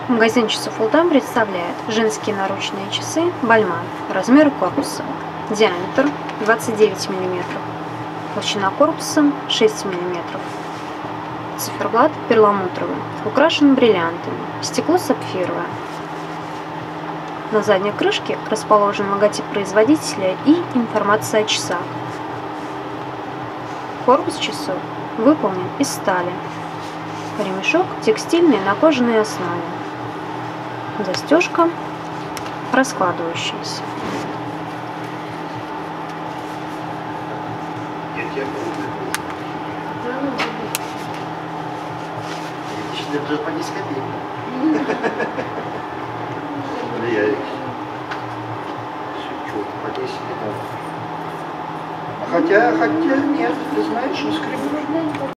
Магазин часов Ултан представляет женские наручные часы Бальман, размеры корпуса, диаметр 29 мм, толщина корпуса 6 мм, циферблат перламутровый, украшен бриллиантами, стекло сапфировое. На задней крышке расположен логотип производителя и информация о часах. Корпус часов выполнен из стали. Ремешок текстильный на кожаной основе. Застежка раскладывающаяся. Даже по 10 копеек. Влияет. По 10 не надо. Хотя нет, ты знаешь, не скрипишь.